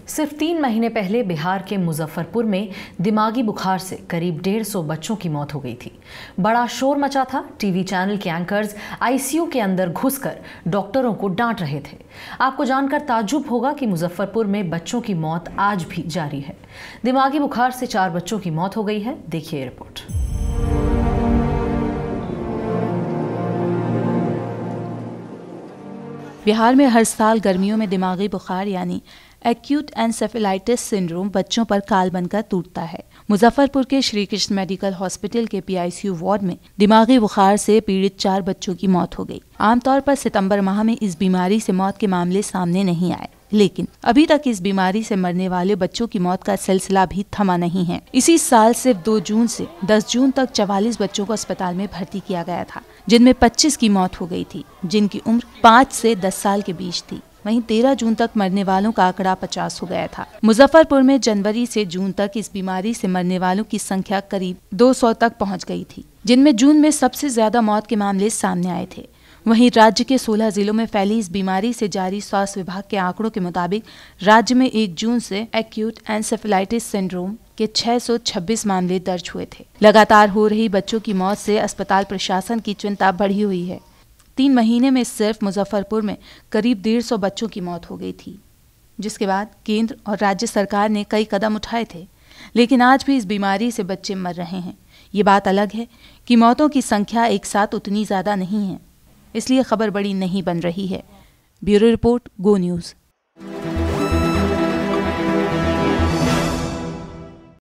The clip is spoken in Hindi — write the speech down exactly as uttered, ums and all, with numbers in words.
सिर्फ तीन महीने पहले बिहार के मुजफ्फरपुर में दिमागी बुखार से करीब डेढ़ सौ बच्चों की मौत हो गई थी। बड़ा शोर मचा था। टीवी चैनल के एंकर्स आईसीयू के अंदर घुसकर डॉक्टरों को डांट रहे थे। आपको जानकर ताज्जुब होगा कि मुजफ्फरपुर में बच्चों की मौत आज भी जारी है। दिमागी बुखार से चार बच्चों की मौत हो गई है। देखिए रिपोर्ट। बिहार में हर साल गर्मियों में दिमागी बुखार यानी एक्यूट एन्सेफेलाइटिस सिंड्रोम बच्चों पर काल बनकर टूटता है। मुजफ्फरपुर के श्री कृष्ण मेडिकल हॉस्पिटल के पीआईसीयू वार्ड में दिमागी बुखार से पीड़ित चार बच्चों की मौत हो गई। आमतौर पर सितंबर माह में इस बीमारी से मौत के मामले सामने नहीं आए, लेकिन अभी तक इस बीमारी से मरने वाले बच्चों की मौत का सिलसिला भी थमा नहीं है। इसी साल सिर्फ दो जून से दस जून तक चवालीस बच्चों को अस्पताल में भर्ती किया गया था, जिनमें पच्चीस की मौत हो गई थी, जिनकी उम्र पाँच से दस साल के बीच थी। वहीं तेरह जून तक मरने वालों का आंकड़ा पचास हो गया था। मुजफ्फरपुर में जनवरी से जून तक इस बीमारी से मरने वालों की संख्या करीब दो सौ तक पहुंच गई थी, जिनमें जून में सबसे ज्यादा मौत के मामले सामने आए थे। वहीं राज्य के सोलह जिलों में फैली इस बीमारी से जारी स्वास्थ्य विभाग के आंकड़ों के मुताबिक राज्य में एक जून से एक्यूट एन्सेफेलाइटिस सिंड्रोम के छह सौ छब्बीस मामले दर्ज हुए थे। लगातार हो रही बच्चों की मौत से अस्पताल प्रशासन की चिंता बढ़ी हुई है। तीन महीने में सिर्फ मुजफ्फरपुर में करीब डेढ़ सौ बच्चों की मौत हो गई थी, जिसके बाद केंद्र और राज्य सरकार ने कई कदम उठाए थे, लेकिन आज भी इस बीमारी से बच्चे मर रहे हैं। ये बात अलग है कि मौतों की संख्या एक साथ उतनी ज्यादा नहीं है, इसलिए खबर बड़ी नहीं बन रही है। Bureau report, go news.